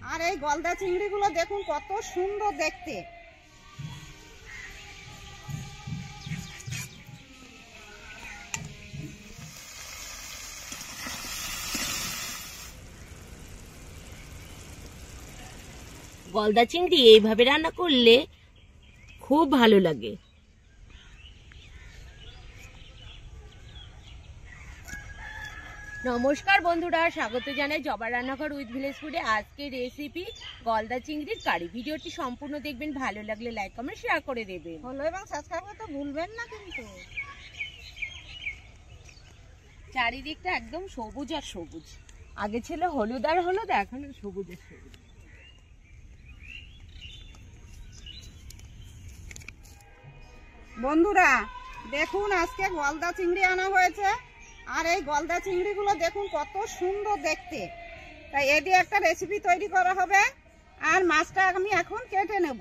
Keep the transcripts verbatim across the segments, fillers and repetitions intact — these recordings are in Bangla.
আর এই গলদা চিংড়িগুলো দেখুন কত সুন্দর দেখতে। গলদা চিংড়ি এইভাবে রান্না করলে খুব ভালো লাগে। নমস্কার বন্ধুরা, স্বাগত জানাই জবার রান্নাঘর উইথ ভিলেজ ফুডে। আজকের রেসিপি গলদা চিংড়ির কারি। ভিডিওটি সম্পূর্ণ দেখবেন, ভালো লাগলে লাইক কমেন্ট শেয়ার করে দেবেন। ফলো এবং সাবস্ক্রাইব করতে ভুলবেন না কিন্তু। চারিদিকটা একদম সবুজ আর সবুজ। আগে ছিল হলুদ আর হলুদ, এখন সবুজ আর সবুজ। বন্ধুরা দেখুন, আজকে গলদা চিংড়ি আনা হয়েছে। আর এই গলদা চিংড়িগুলো দেখুন কত সুন্দর দেখতে। তাই এ দিয়ে একটা রেসিপি তৈরি করা হবে। আর মাছটা আমি এখন কেটে নেব।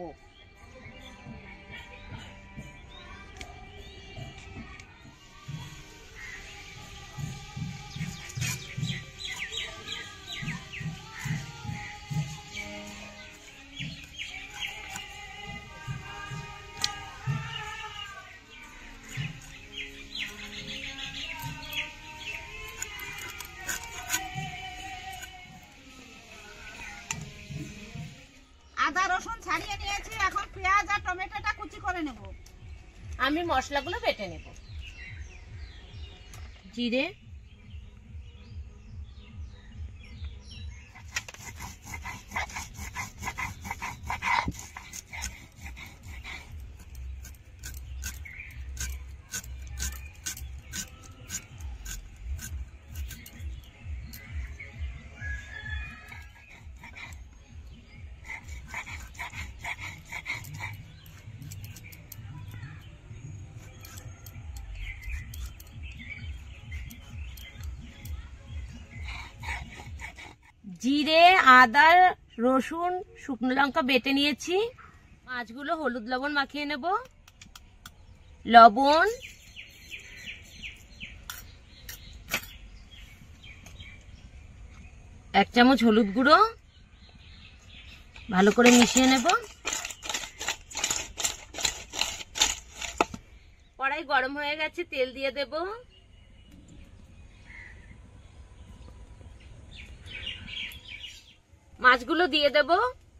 আদা রসুন ছাড়িয়ে নিয়েছি, এখন পেঁয়াজ আর টমেটোটা কুচি করে নেব। আমি মশলাগুলো বেটে নেব। জিরে, জিরে, আদা, রসুন, শুকনো লঙ্কা বেটে নিয়েছি। মাছগুলো হলুদ লবণ মাখিয়ে নেব। লবণ, এক চামচ হলুদ গুঁড়ো, ভালো করে মিশিয়ে নেব। কড়াই গরম হয়ে গেছে, তেল দিয়ে দেব। মাছগুলো দিয়ে দেব।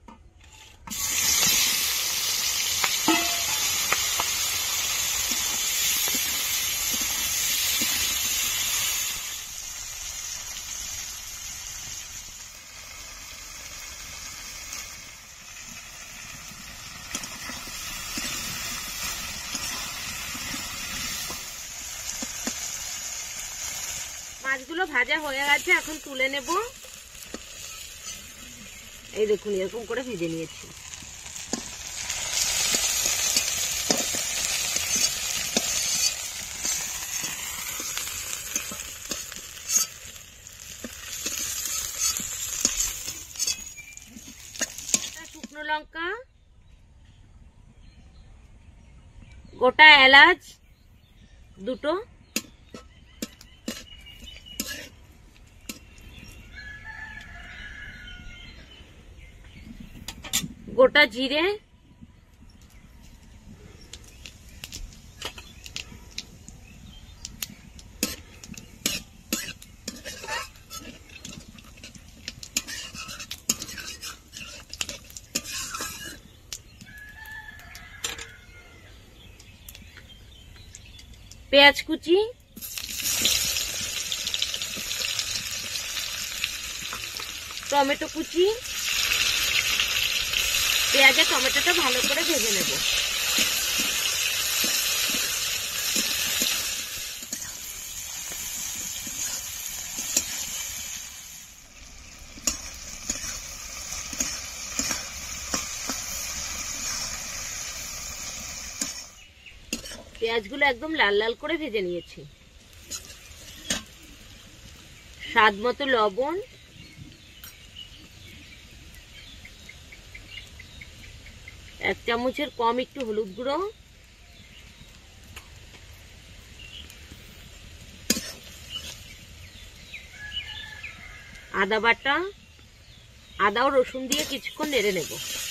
মাছগুলো ভাজা হয়ে গেছে, এখন তুলে নেব। এই দেখুন, এরকম করে ভেজে নিয়েছি। শুকনো লঙ্কা, গোটা এলাচ দুটো, গোটা জিরে, পেঁয়াজ কুচি, টমেটো কুচি। পেঁয়াজ আর টমেটোটা ভালো করে ভেজে নেব। পেঁয়াজগুলো একদম লাল লাল করে ভেজে নিয়েছি। স্বাদ মতো লবণ, এক চামচের কম একটু হলুদ গুঁড়ো, আদা বাটা, আদা ও রসুন দিয়ে কিছুক্ষণ নেড়ে নেব।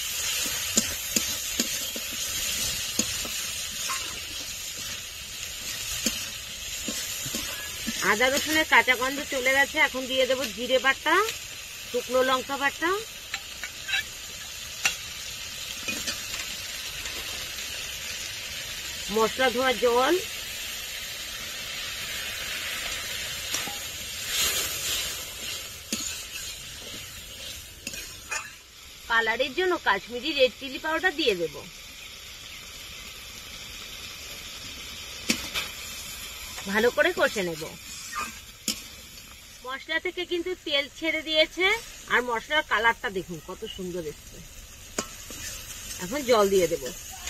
আদা রসুনের কাঁচা গন্ধ চলে গেছে, এখন দিয়ে দেবো জিরে বাটা, শুকনো লঙ্কা বাটা, মশলা ধোয়া জল, কালারের জন্য কাশ্মীরি রেড চিলি পাউডার দিয়ে দেব। ভালো করে কষে নেব। মশলা থেকে কিন্তু তেল ছেড়ে দিয়েছে আর মশলার কালারটা দেখুন কত সুন্দর এসছে। এখন জল দিয়ে দেব।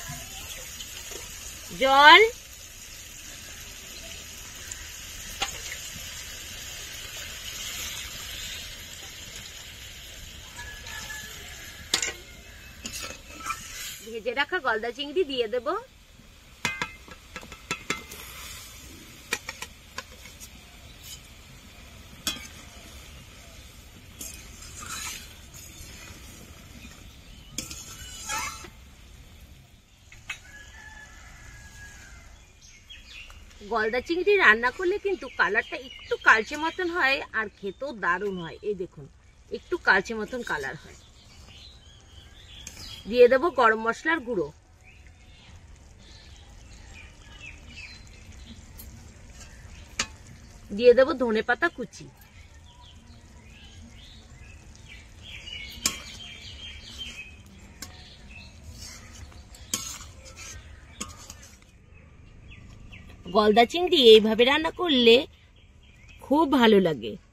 জল, ভেজে রাখা গলদা চিংড়ি দিয়ে দেব। গলদা চিংড়ি রান্না করলে কিন্তু কালারটা একটু কালচে মতন হয় আর খেতেও দারুণ হয়। এই দেখুন একটু কালচে মতন কালার হয়। দিয়ে দেবো গরম মশলার গুঁড়ো, দিয়ে দেবো ধনেপাতা কুচি, গলদা চিংড়ি এইভাবে রান্না করলে খুব ভালো লাগে।